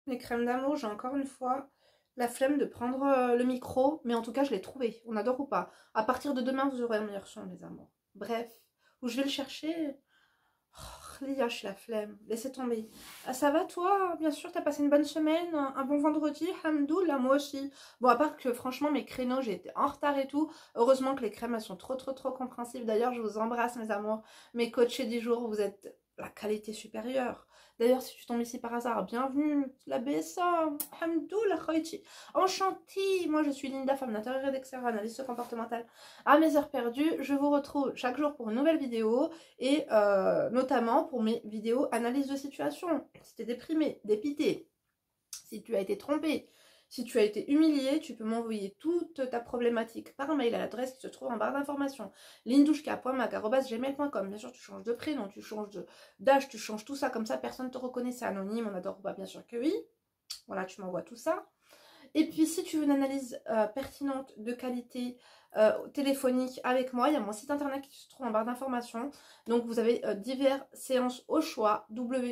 Les crèmes d'amour, j'ai encore une fois la flemme de prendre le micro, mais en tout cas, je l'ai trouvé. On adore ou pas. À partir de demain, vous aurez un meilleur son, les amours. Bref, où je vais le chercher. Oh, Lia, je suis la flemme. Laissez tomber. Ah, ça va, toi? Bien sûr, t'as passé une bonne semaine, un bon vendredi, hamdoullah, moi aussi. Bon, à part que franchement, mes créneaux, j'ai été en retard et tout. Heureusement que les crèmes, elles sont trop compréhensibles. D'ailleurs, je vous embrasse, mes amours. Mes coachés du jour, vous êtes la qualité supérieure. D'ailleurs, si tu tombes ici par hasard, bienvenue. La BSA, hamdoullah, khaïti. Enchantée. Moi, je suis Linda, femme d'intérieur et d'extérieur, analyste comportementale. À mes heures perdues, je vous retrouve chaque jour pour une nouvelle vidéo et notamment pour mes vidéos analyse de situation. Si tu es déprimé, dépité, si tu as été trompé, si tu as été humilié, tu peux m'envoyer toute ta problématique par mail à l'adresse qui se trouve en barre d'informations lindouchka.mac@gmail.com. Bien sûr, tu changes de prénom, tu changes d'âge, tu changes tout ça, comme ça personne ne te reconnaît, c'est anonyme, on adore ou pas, bien sûr que oui. Voilà, tu m'envoies tout ça. Et puis, si tu veux une analyse pertinente, de qualité, téléphonique avec moi, il y a mon site internet qui se trouve en barre d'informations. Donc, vous avez diverses séances au choix,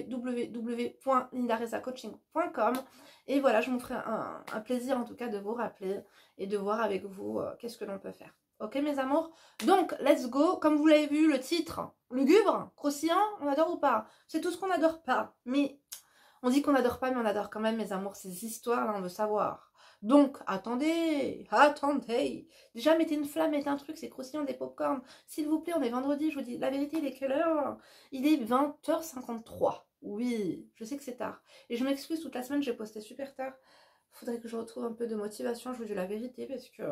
www.lindaresacoaching.com. Et voilà, je me ferai un plaisir en tout cas de vous rappeler et de voir avec vous qu'est-ce que l'on peut faire. Ok, mes amours? Donc, let's go. Comme vous l'avez vu, le titre, lugubre, croustillant, on adore ou pas? C'est tout ce qu'on n'adore pas. Mais on dit qu'on n'adore pas, mais on adore quand même, mes amours, ces histoires-là, on veut savoir. Donc, attendez, attendez. Déjà, mettez une flamme, mettez un truc, c'est croustillant, des pop-corn. S'il vous plaît, on est vendredi, je vous dis la vérité, il est quelle heure? Il est 20h53. Oui, je sais que c'est tard. Et je m'excuse, toute la semaine, j'ai posté super tard. Faudrait que je retrouve un peu de motivation, je vous dis la vérité, parce que...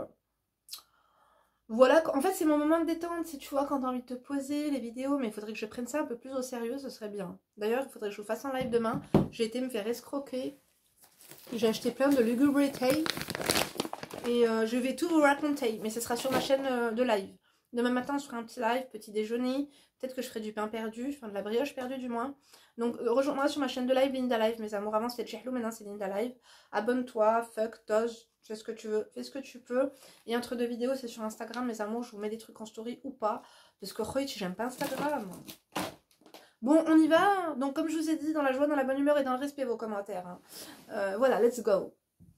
Voilà, en fait, c'est mon moment de détente, si tu vois, quand t'as envie de te poser, les vidéos, mais il faudrait que je prenne ça un peu plus au sérieux, ce serait bien. D'ailleurs, il faudrait que je vous fasse un live demain. J'ai été me faire escroquer. J'ai acheté plein de lugubrités et je vais tout vous raconter, mais ce sera sur ma chaîne de live. Demain matin, je ferai un petit live, petit déjeuner. Peut-être que je ferai du pain perdu, enfin de la brioche perdue du moins. Donc rejoins-moi sur ma chaîne de live, Linda Live, mes amours. Avant c'était Tchehlou, maintenant c'est Linda Live. Abonne-toi, fuck, toz, fais ce que tu veux, fais ce que tu peux. Et entre deux vidéos, c'est sur Instagram, mes amours. Je vous mets des trucs en story ou pas. Parce que j'aime pas Instagram. Bon, on y va. Donc, comme je vous ai dit, dans la joie, dans la bonne humeur et dans le respect, vos commentaires. Hein. Voilà, let's go.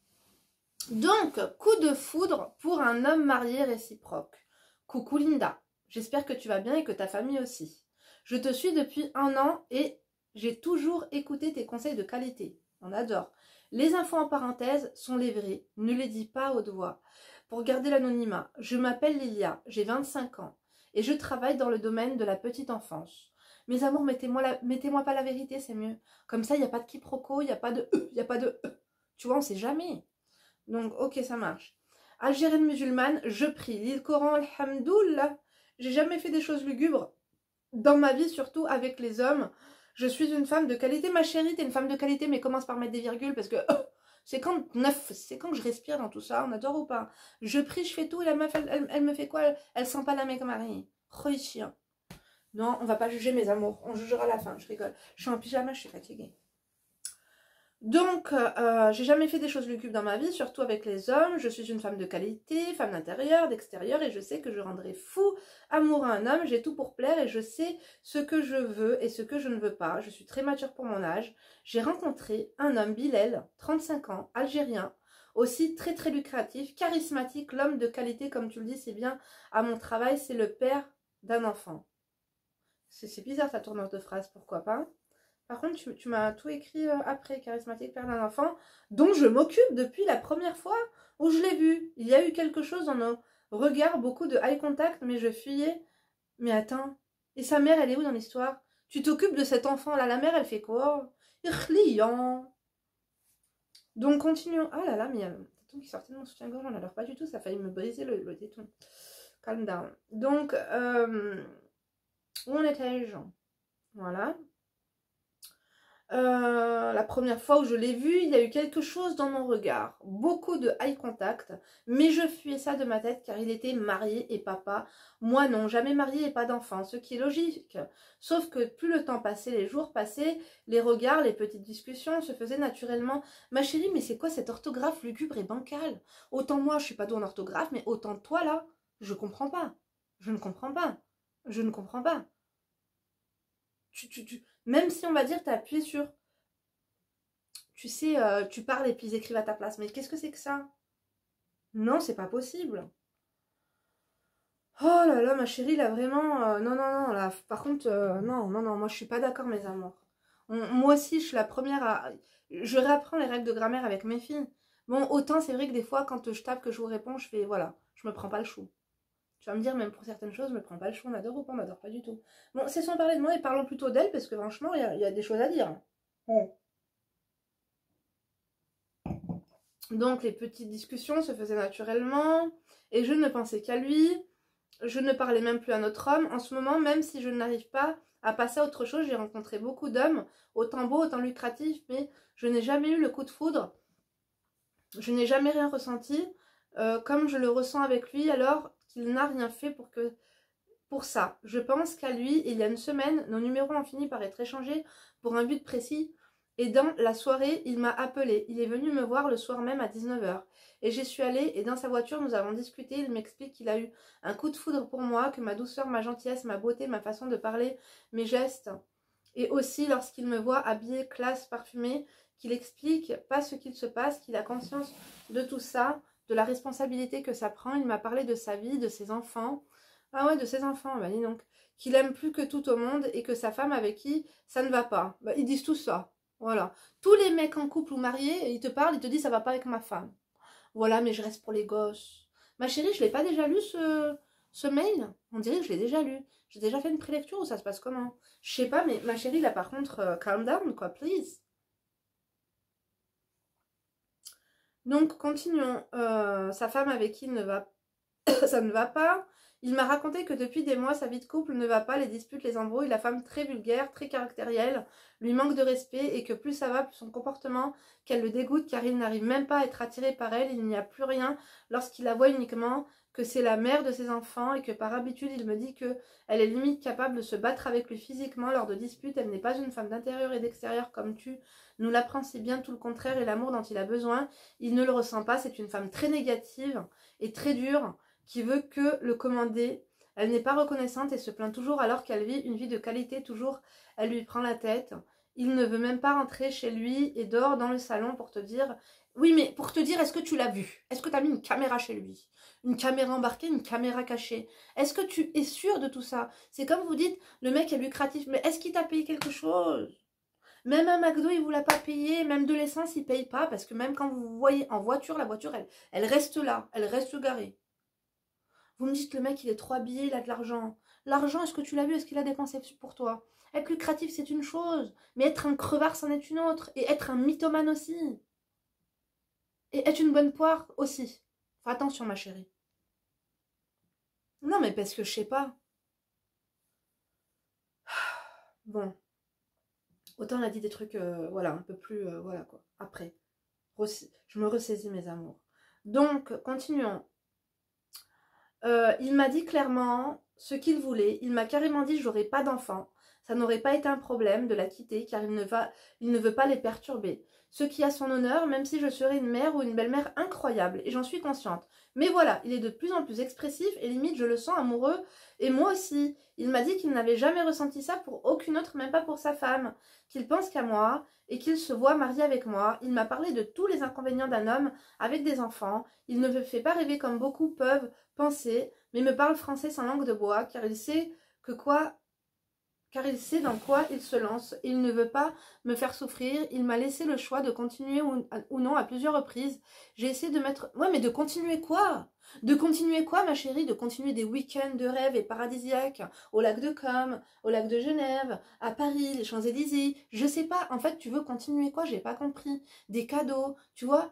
Donc, coup de foudre pour un homme marié réciproque. Coucou Linda, j'espère que tu vas bien et que ta famille aussi. Je te suis depuis 1 an et j'ai toujours écouté tes conseils de qualité. On adore. Les infos en parenthèse sont les vrais, ne les dis pas à haute voix. Pour garder l'anonymat, je m'appelle Lilia, j'ai 25 ans et je travaille dans le domaine de la petite enfance. Mes amours, mettez-moi pas la vérité, c'est mieux. Comme ça, il n'y a pas de quiproquo, il n'y a pas de il n'y a pas de Tu vois, on sait jamais. Donc, ok, ça marche. Algérienne musulmane, je prie. Lis le Coran, alhamdoulilah. J'ai jamais fait des choses lugubres. Dans ma vie, surtout avec les hommes. Je suis une femme de qualité. Ma chérie, t'es une femme de qualité, mais commence par mettre des virgules parce que c'est quand je respire dans tout ça. On adore ou pas? Je prie, je fais tout. Et la meuf, elle me fait quoi? Elle sent pas la mec Marie. Chien. Non, on va pas juger mes amours. On jugera à la fin. Je rigole. Je suis en pyjama, je suis fatiguée. Donc, j'ai jamais fait des choses lugubres dans ma vie, surtout avec les hommes. Je suis une femme de qualité, femme d'intérieur, d'extérieur, et je sais que je rendrai fou amoureux à un homme. J'ai tout pour plaire et je sais ce que je veux et ce que je ne veux pas. Je suis très mature pour mon âge. J'ai rencontré un homme, Bilal, 35 ans, algérien, aussi très lucratif, charismatique, l'homme de qualité, comme tu le dis, c'est bien. À mon travail, c'est le père d'un enfant. C'est bizarre ta tournure de phrase, pourquoi pas? Par contre, tu m'as tout écrit après, charismatique, père d'un enfant, dont je m'occupe depuis la première fois où je l'ai vu. Il y a eu quelque chose dans nos regards, beaucoup de eye contact, mais je fuyais. Mais attends, et sa mère, elle est où dans l'histoire? Tu t'occupes de cet enfant-là, la mère, elle fait quoi? Irlian. Donc, continuons. Ah là là, mais il y a le téton qui sortait de mon soutien-gorge, on n'adore pas du tout, ça a failli me briser le téton. Calm down. Donc, où en étais-je? Voilà. La première fois où je l'ai vu, il y a eu quelque chose dans mon regard. Beaucoup de eye contact. Mais je fuyais ça de ma tête car il était marié et papa. Moi non, jamais marié et pas d'enfant. Ce qui est logique. Sauf que plus le temps passait, les jours passaient, les regards, les petites discussions se faisaient naturellement. Ma chérie, mais c'est quoi cette orthographe lugubre et bancale? Autant moi, je suis pas douée en orthographe, mais autant toi là, je comprends pas. Je ne comprends pas. Je ne comprends pas. Même si on va dire t'as appuyé sur... tu sais, tu parles et puis ils écrivent à ta place. Mais qu'est-ce que c'est que ça? Non, c'est pas possible. Oh là là, ma chérie, là, vraiment, non, non, non, là, par contre, non, non, non, moi, je suis pas d'accord, mes amours. Moi aussi, je suis la première à... Je réapprends les règles de grammaire avec mes filles. Bon, autant, c'est vrai que des fois, quand je tape, que je vous réponds, je fais, voilà, je me prends pas le chou. Tu vas me dire, même pour certaines choses, je me prends pas le chou, on adore ou pas, on adore pas du tout. Bon, c'est sans parler de moi et parlons plutôt d'elle, parce que franchement, il y a des choses à dire. Bon. Donc, les petites discussions se faisaient naturellement, et je ne pensais qu'à lui. Je ne parlais même plus à notre homme. En ce moment, même si je n'arrive pas à passer à autre chose, j'ai rencontré beaucoup d'hommes, autant beaux, autant lucratifs, mais je n'ai jamais eu le coup de foudre. Je n'ai jamais rien ressenti comme je le ressens avec lui, alors qu'il n'a rien fait pour ça. Je pense qu'à lui, il y a une semaine, nos numéros ont fini par être échangés pour un but précis. Et dans la soirée, il m'a appelé. Il est venu me voir le soir même à 19 h. Et j'y suis allée et dans sa voiture, nous avons discuté. Il m'explique qu'il a eu un coup de foudre pour moi, que ma douceur, ma gentillesse, ma beauté, ma façon de parler, mes gestes. Et aussi, lorsqu'il me voit habillée, classe, parfumée, qu'il explique pas ce qu'il se passe, qu'il a conscience de tout ça, de la responsabilité que ça prend. Il m'a parlé de sa vie, de ses enfants. Ah ouais, de ses enfants, bah dis donc. Qu'il aime plus que tout au monde et que sa femme avec qui ça ne va pas. Bah, ils disent tout ça. Voilà. Tous les mecs en couple ou mariés, ils te parlent, ils te disent ça va pas avec ma femme. Voilà, mais je reste pour les gosses. Ma chérie, je l'ai pas déjà lu ce mail? On dirait que je l'ai déjà lu. J'ai déjà fait une prélecture ou ça se passe comment? Je sais pas, mais ma chérie, là par contre, calm down, quoi, please. Donc, continuons. Sa femme avec qui il ne va ça ne va pas. Il m'a raconté que depuis des mois, sa vie de couple ne va pas, les disputes, les embrouilles, la femme très vulgaire, très caractérielle, lui manque de respect et que plus ça va, plus son comportement, qu'elle le dégoûte car il n'arrive même pas à être attiré par elle, il n'y a plus rien lorsqu'il la voit uniquement, que c'est la mère de ses enfants et que par habitude il me dit que elle est limite capable de se battre avec lui physiquement lors de disputes, elle n'est pas une femme d'intérieur et d'extérieur comme tu nous l'apprends si bien, tout le contraire et l'amour dont il a besoin, il ne le ressent pas, c'est une femme très négative et très dure, qui veut que le commander. Elle n'est pas reconnaissante et se plaint toujours alors qu'elle vit une vie de qualité, toujours elle lui prend la tête. Il ne veut même pas rentrer chez lui et dort dans le salon pour te dire... Oui, mais pour te dire, est-ce que tu l'as vu? Est-ce que tu as mis une caméra chez lui? Une caméra embarquée, une caméra cachée? Est-ce que tu es sûr de tout ça? C'est comme vous dites, le mec est lucratif, mais est-ce qu'il t'a payé quelque chose? Même un McDo, il ne vous l'a pas payé, même de l'essence, il ne paye pas, parce que même quand vous voyez en voiture, la voiture, elle reste là, elle reste garée. Vous me dites, le mec, il est trop habillé, il a de l'argent. L'argent, est-ce que tu l'as vu? Est-ce qu'il a dépensé pour toi? Être lucratif, c'est une chose. Mais être un crevard, c'en est une autre. Et être un mythomane aussi. Et être une bonne poire aussi. Fais attention, ma chérie. Non, mais parce que je sais pas. Bon. Autant on a dit des trucs, voilà, un peu plus, voilà quoi. Après. Je me ressaisis, mes amours. Donc, continuons. Il m'a dit clairement ce qu'il voulait. Il m'a carrément dit que j'aurais pas d'enfant. Ça n'aurait pas été un problème de la quitter car il ne veut pas les perturber. Ce qui a son honneur, même si je serais une mère ou une belle-mère incroyable, et j'en suis consciente. Mais voilà, il est de plus en plus expressif et limite je le sens amoureux, et moi aussi. Il m'a dit qu'il n'avait jamais ressenti ça pour aucune autre, même pas pour sa femme, qu'il pense qu'à moi, et qu'il se voit marié avec moi. Il m'a parlé de tous les inconvénients d'un homme avec des enfants. Il ne me fait pas rêver comme beaucoup peuvent penser, mais me parle français sans langue de bois, car il sait dans quoi il se lance. Il ne veut pas me faire souffrir. Il m'a laissé le choix de continuer ou non à plusieurs reprises. J'ai essayé de mettre... Ouais, mais de continuer quoi? De continuer quoi, ma chérie? De continuer des week-ends de rêve et paradisiaques au lac de Com, au lac de Genève, à Paris, les Champs-Élysées. Je sais pas. En fait, tu veux continuer quoi? J'ai pas compris. Des cadeaux, tu vois?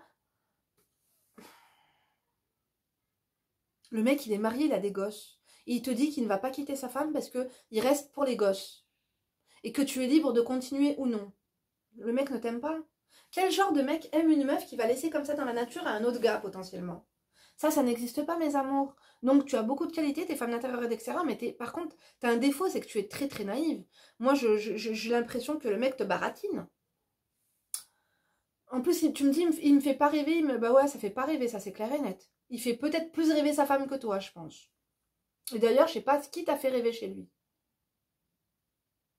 Le mec, il est marié, il a des gosses. Et il te dit qu'il ne va pas quitter sa femme parce qu'il reste pour les gosses. Et que tu es libre de continuer ou non. Le mec ne t'aime pas. Quel genre de mec aime une meuf qui va laisser comme ça dans la nature à un autre gars potentiellement? Ça n'existe pas, mes amours. Donc tu as beaucoup de qualités, t'es femme d'intérieur et d'extérieur, mais par contre, t'as un défaut, c'est que tu es très très naïve. Moi, j'ai l'impression que le mec te baratine. En plus, tu me dis, il me fait pas rêver, bah ouais, ça fait pas rêver, ça c'est clair et net. Il fait peut-être plus rêver sa femme que toi, je pense. Et d'ailleurs, je sais pas ce qui t'a fait rêver chez lui.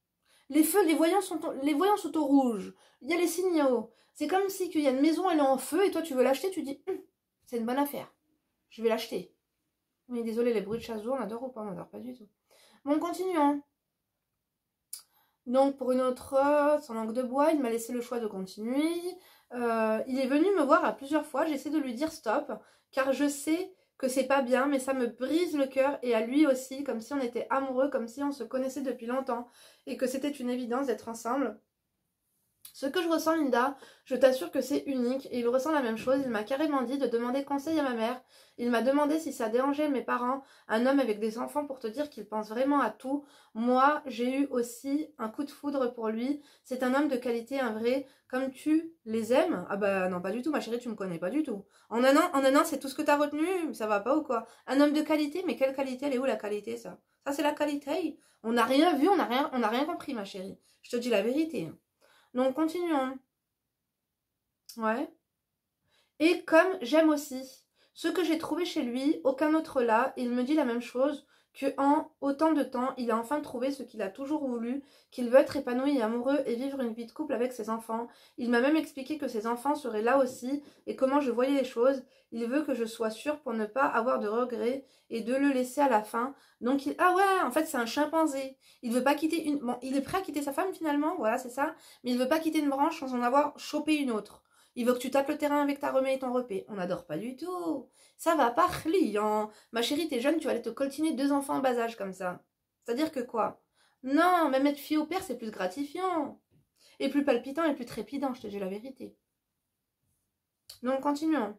Les feux, les voyants sont au rouge. Il y a les signaux. C'est comme si qu'il y a une maison, elle est en feu, et toi tu veux l'acheter, tu dis, c'est une bonne affaire. Je vais l'acheter. Mais désolé, les bruits de chasse, on adore ou pas? On adore pas du tout. Bon, continuons. Donc, pour une autre, sans langue de bois, il m'a laissé le choix de continuer. Il est venu me voir à plusieurs fois. J'essaie de lui dire stop, car je sais que c'est pas bien, mais ça me brise le cœur, et à lui aussi, comme si on était amoureux, comme si on se connaissait depuis longtemps, et que c'était une évidence d'être ensemble. Ce que je ressens, Linda, je t'assure que c'est unique, et il ressent la même chose. Il m'a carrément dit de demander conseil à ma mère. Il m'a demandé si ça dérangeait mes parents, un homme avec des enfants, pour te dire qu'il pense vraiment à tout. Moi, j'ai eu aussi un coup de foudre pour lui. C'est un homme de qualité, un vrai. Comme tu les aimes? Ah bah non, pas du tout, ma chérie, tu me connais pas du tout. En un an, c'est tout ce que t'as retenu? Ça va pas ou quoi? Un homme de qualité? Mais quelle qualité? Elle est où la qualité, ça? Ça, c'est la qualité. On n'a rien vu, on n'a rien compris, ma chérie. Je te dis la vérité. Donc, continuons. Ouais. Et comme j'aime aussi ce que j'ai trouvé chez lui, aucun autre là, il me dit la même chose, que en autant de temps, il a enfin trouvé ce qu'il a toujours voulu, qu'il veut être épanoui et amoureux et vivre une vie de couple avec ses enfants. Il m'a même expliqué que ses enfants seraient là aussi et comment je voyais les choses. Il veut que je sois sûre pour ne pas avoir de regrets et de le laisser à la fin. Donc ah ouais, en fait c'est un chimpanzé. Il veut pas quitter une... Bon, il est prêt à quitter sa femme finalement, voilà c'est ça. Mais il veut pas quitter une branche sans en avoir chopé une autre. Il veut que tu tapes le terrain avec ta remée et ton repais. On n'adore pas du tout. Ça va pas, client. Ma chérie, t'es jeune, tu vas aller te coltiner 2 enfants en bas âge comme ça. C'est-à-dire que quoi? Non, même être fille au père, c'est plus gratifiant. Et plus palpitant et plus trépidant, je te dis la vérité. Donc, continuons.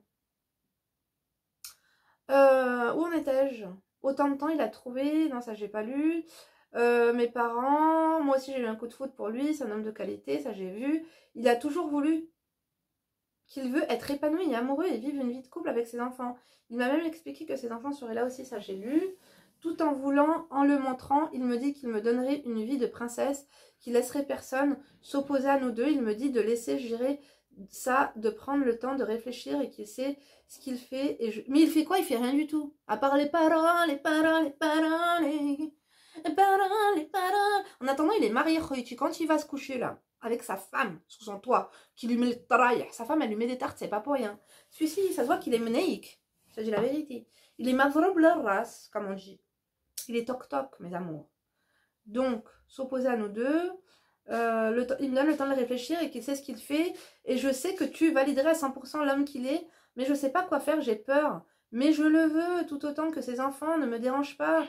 Où en étais-je? Autant de temps, il a trouvé. Non, ça, j'ai pas lu. Mes parents, moi aussi, j'ai eu un coup de foudre pour lui. C'est un homme de qualité, ça, j'ai vu. Il a toujours voulu qu'il veut être épanoui et amoureux et vivre une vie de couple avec ses enfants. Il m'a même expliqué que ses enfants seraient là aussi, ça j'ai lu. Tout en voulant, en le montrant, il me dit qu'il me donnerait une vie de princesse, qu'il laisserait personne s'opposer à nous deux. Il me dit de laisser gérer ça, de prendre le temps de réfléchir et qu'il sait ce qu'il fait. Mais il fait quoi? Il fait rien du tout. À part les parents, les parents, les parents, les parents, les parents. En attendant, il est marié, quand il va se coucher là, avec sa femme sous son toit, qui lui met le travail. Sa femme, elle lui met des tartes, c'est pas pour rien. Celui-ci, ça se voit qu'il est meneik. Je te dis la vérité. Il est mavrob leur race, comme on dit. Il est toc-toc, mes amours. Donc, s'opposer à nous deux, il me donne le temps de réfléchir et qu'il sait ce qu'il fait. Et je sais que tu validerais à 100% l'homme qu'il est, mais je sais pas quoi faire, j'ai peur. Mais je le veux, tout autant que ses enfants ne me dérangent pas.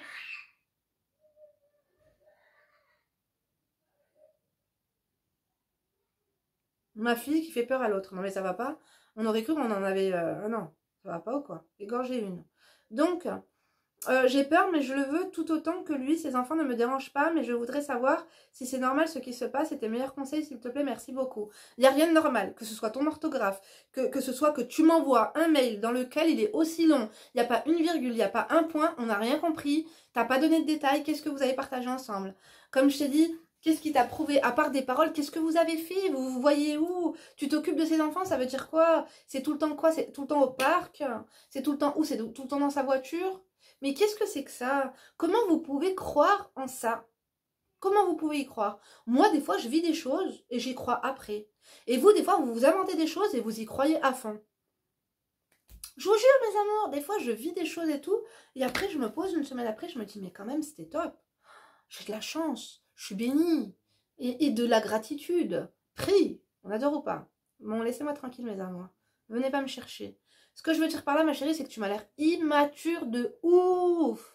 Ma fille qui fait peur à l'autre. Non mais ça va pas. On aurait cru qu'on en avait... non, ça va pas ou quoi? Égorger une. Donc, j'ai peur, mais je le veux tout autant que lui. Ses enfants ne me dérangent pas, mais je voudrais savoir si c'est normal ce qui se passe. Et tes meilleurs conseils, s'il te plaît, merci beaucoup. Il n'y a rien de normal, que ce soit ton orthographe, que ce soit que tu m'envoies un mail dans lequel il est aussi long. Il n'y a pas une virgule, il n'y a pas un point, on n'a rien compris. T'as pas donné de détails, qu'est-ce que vous avez partagé ensemble? Comme je t'ai dit... Qu'est-ce qui t'a prouvé? À part des paroles, qu'est-ce que vous avez fait? Vous vous voyez où? Tu t'occupes de ses enfants, ça veut dire quoi? C'est tout le temps quoi? C'est tout le temps au parc? C'est tout le temps où? C'est tout le temps dans sa voiture? Mais qu'est-ce que c'est que ça? Comment vous pouvez croire en ça? Comment vous pouvez y croire? Moi, des fois, je vis des choses et j'y crois après. Et vous, des fois, vous vous inventez des choses et vous y croyez à fond. Je vous jure, mes amours, des fois, je vis des choses et tout. Et après, je me pose une semaine après, je me dis, mais quand même, c'était top. J'ai de la chance. Je suis bénie. Et de la gratitude. Prie. On adore ou pas? Bon, laissez-moi tranquille, mes amours. Venez pas me chercher. Ce que je veux dire par là, ma chérie, c'est que tu m'as l'air immature de ouf.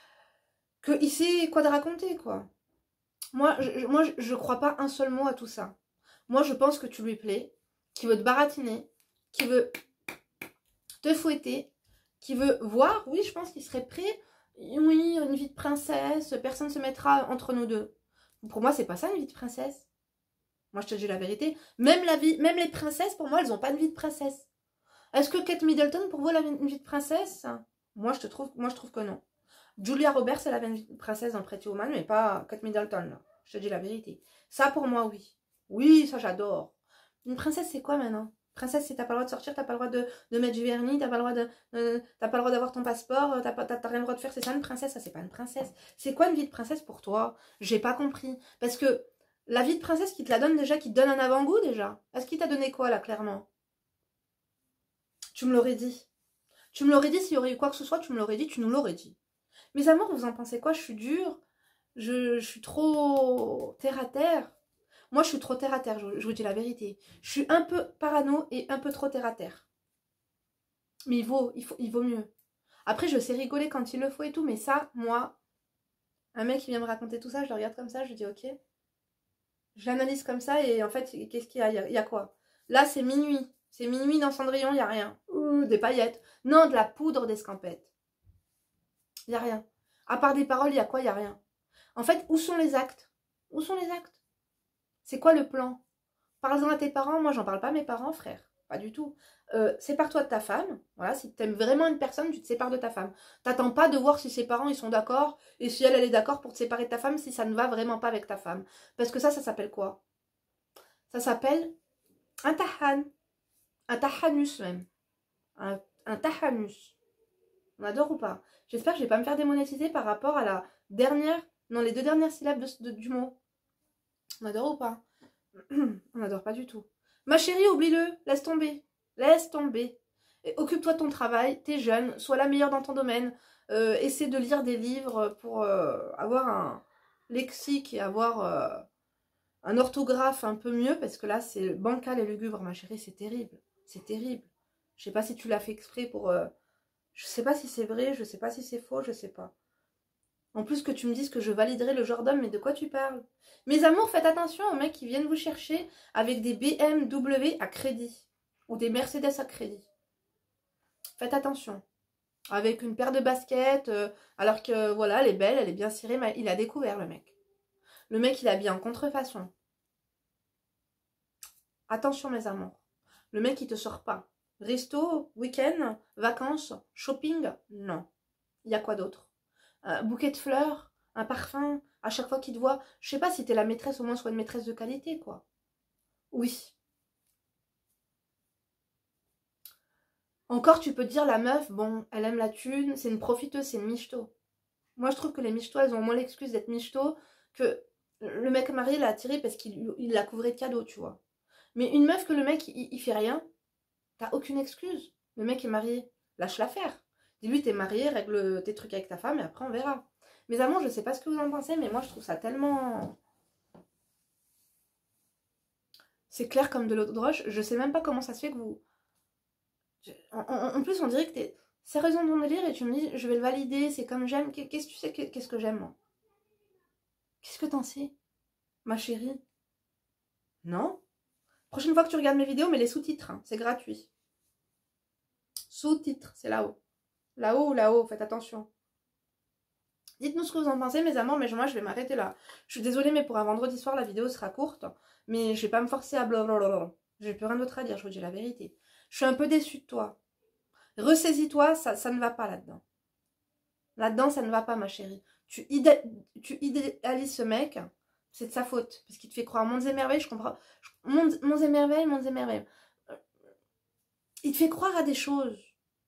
Il sait quoi de raconter, quoi. Moi, je crois pas un seul mot à tout ça. Moi, je pense que tu lui plais, qu'il veut te baratiner, qu'il veut te fouetter, qu'il veut voir. Oui, je pense qu'il serait prêt. Oui, une vie de princesse, personne ne se mettra entre nous deux. Pour moi, c'est pas ça une vie de princesse. Moi, je te dis la vérité. Même les princesses, pour moi, elles n'ont pas une vie de princesse. Est-ce que Kate Middleton, pour vous, elle a une vie de princesse? Moi, je trouve que non. Julia Roberts, elle avait une vie de princesse dans Pretty Woman, mais pas Kate Middleton, là. Je te dis la vérité. Ça, pour moi, oui. Oui, ça, j'adore. Une princesse, c'est quoi maintenant? Princesse, c'est t'as pas le droit de sortir, t'as pas le droit de mettre du vernis, t'as pas le droit d'avoir ton passeport, t'as rien le droit de faire. C'est ça une princesse? Ça, c'est pas une princesse. C'est quoi une vie de princesse pour toi? J'ai pas compris. Parce que La vie de princesse qui te la donne déjà, qui te donne un avant-goût déjà. Est-ce qu'il t'a donné quoi là, clairement? Tu me l'aurais dit. Tu me l'aurais dit s'il y aurait eu quoi que ce soit, tu me l'aurais dit, tu nous l'aurais dit. Mes amours, vous en pensez quoi? Je suis dure. Je suis trop terre à terre. Moi, je suis trop terre à terre, je vous dis la vérité. Je suis un peu parano et un peu trop terre à terre. Mais il vaut mieux. Après, je sais rigoler quand il le faut et tout, mais ça, moi, un mec qui vient me raconter tout ça, je le regarde comme ça, je dis ok. Je l'analyse comme ça et en fait, qu'est-ce qu'il y a? Il y a quoi? Là, c'est minuit. C'est minuit dans Cendrillon, il n'y a rien. Des paillettes. Non, de la poudre d'escampette. Il n'y a rien. À part des paroles, il y a quoi? Il n'y a rien. En fait, où sont les actes? Où sont les actes? C'est quoi le plan? Parle-en à tes parents. Moi, j'en parle pas à mes parents, frère. Pas du tout. Sépare-toi de ta femme. Voilà, si tu aimes vraiment une personne, tu te sépares de ta femme. T'attends pas de voir si ses parents ils sont d'accord et si elle est d'accord pour te séparer de ta femme si ça ne va vraiment pas avec ta femme. Parce que ça s'appelle quoi? Ça s'appelle un tahan. Un tahanus même. Un tahanus. On adore ou pas? J'espère que je vais pas me faire démonétiser par rapport à la dernière, non, les deux dernières syllabes du mot. On adore ou pas? On n'adore pas du tout. Ma chérie, oublie-le, laisse tomber. Laisse tomber. Occupe-toi de ton travail, t'es jeune, sois la meilleure dans ton domaine. Essaie de lire des livres pour avoir un lexique et avoir un orthographe un peu mieux, parce que là, c'est bancal et lugubre, ma chérie, c'est terrible. C'est terrible. Je sais pas si tu l'as fait exprès pour... je sais pas si c'est vrai, je sais pas si c'est faux, je sais pas. En plus que tu me dises que je validerai le genre d'homme, mais de quoi tu parles? Mes amours, faites attention aux mecs qui viennent vous chercher avec des BMW à crédit. Ou des Mercedes à crédit. Faites attention. Avec une paire de baskets, alors que voilà, elle est belle, elle est bien cirée, mais il a découvert le mec. Le mec, il a bien en contrefaçon. Attention mes amours. Le mec, il te sort pas. Resto, week-end, vacances, shopping, non. Il y a quoi d'autre? Un bouquet de fleurs, un parfum, à chaque fois qu'il te voit. Je sais pas si t'es la maîtresse, au moins soit une maîtresse de qualité, quoi. Oui. Encore, tu peux te dire, la meuf, bon, elle aime la thune, c'est une profiteuse, c'est une michto. Moi, je trouve que les michtos, elles ont au moins l'excuse d'être michto, que le mec marié l'a attiré parce qu'il la couvrait de cadeaux, tu vois. Mais une meuf que le mec, il fait rien, t'as aucune excuse. Le mec est marié, lâche l'affaire. Dis-lui, t'es marié, règle tes trucs avec ta femme et après on verra. Mes amours, je sais pas ce que vous en pensez, mais moi je trouve ça tellement... C'est clair comme de l'eau de roche. Je sais même pas comment ça se fait que vous... En plus, on dirait que t'es sérieuse dans ton délire et tu me dis, je vais le valider, c'est comme j'aime. Qu'est-ce que tu sais, qu'est-ce que j'aime, moi? Qu'est-ce que t'en sais, ma chérie? Non? Prochaine fois que tu regardes mes vidéos, mets les sous-titres, hein, c'est gratuit. Sous-titres, c'est là-haut. Là-haut ou là-haut, faites attention. Dites-nous ce que vous en pensez, mes amants, mais moi je vais m'arrêter là. Je suis désolée, mais pour un vendredi soir, la vidéo sera courte. Mais je vais pas me forcer à blablabla. J'ai plus rien d'autre à dire, je vous dis la vérité. Je suis un peu déçue de toi. Ressaisis-toi, ça ne va pas là-dedans. Là-dedans, ça ne va pas, ma chérie. Tu idéalises ce mec, c'est de sa faute. Parce qu'il te fait croire mondes et merveilles, je comprends. Mondes et merveilles, mondes et merveilles. Il te fait croire à des choses.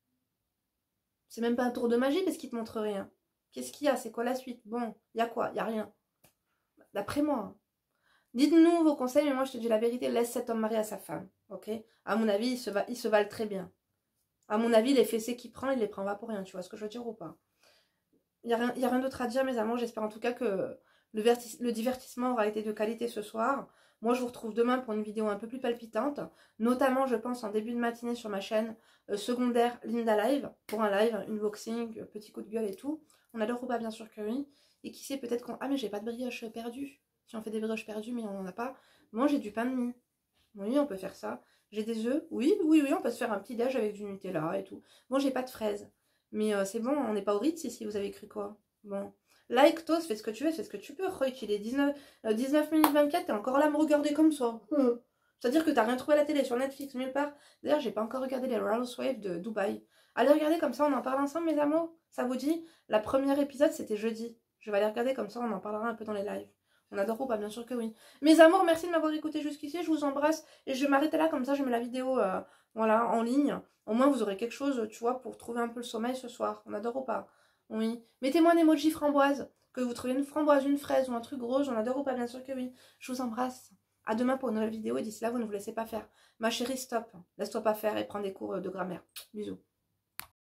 C'est même pas un tour de magie parce qu'il te montre rien. Qu'est-ce qu'il y a? C'est quoi la suite? Bon, il y a quoi? Il y a rien. D'après moi. Hein. Dites-nous vos conseils, mais moi je te dis la vérité, laisse cet homme marié à sa femme. Ok? À mon avis, il se valent très bien. À mon avis, les fessées qu'il prend, il les prend pas pour rien. Tu vois ce que je veux dire ou pas? Il n'y a rien d'autre à dire, mes amours. J'espère en tout cas que le divertissement aura été de qualité ce soir. Moi, je vous retrouve demain pour une vidéo un peu plus palpitante. Notamment, je pense, en début de matinée sur ma chaîne secondaire Linda Live. Pour un live, unboxing, petit coup de gueule et tout. On adore ou pas? Bien sûr que oui. Et qui sait, peut-être qu'on... Ah, mais j'ai pas de brioche perdue. Si on fait des brioches perdues, mais on n'en a pas. Moi, j'ai du pain de mie. Oui, on peut faire ça. J'ai des œufs. Oui, on peut se faire un petit déj avec du Nutella et tout. Bon, j'ai pas de fraises. Mais c'est bon, on n'est pas au Ritz ici, vous avez cru quoi? Bon. Like, Tos, fais ce que tu veux, fais ce que tu peux. Roy, il est 19 minutes 24, t'es encore là à me regarder comme ça. C'est-à-dire que t'as rien trouvé à la télé, sur Netflix, nulle part. D'ailleurs, j'ai pas encore regardé les Royal Wave de Dubaï. Allez regarder comme ça, on en parle ensemble, mes amours. Ça vous dit? La première épisode, c'était jeudi. Je vais aller regarder comme ça, on en parlera un peu dans les lives. On adore ou pas? Bien sûr que oui. Mes amours, merci de m'avoir écouté jusqu'ici. Je vous embrasse. Et je vais m'arrêter là, comme ça, je mets la vidéo voilà, en ligne. Au moins, vous aurez quelque chose, tu vois, pour trouver un peu le sommeil ce soir. On adore ou pas? Oui. Mettez-moi un emoji framboise. Que vous trouviez une framboise, une fraise ou un truc gros, j'en adore ou pas, bien sûr que oui. Je vous embrasse. À demain pour une nouvelle vidéo et d'ici là, vous ne vous laissez pas faire. Ma chérie, stop. Laisse-toi pas faire et prends des cours de grammaire. Bisous.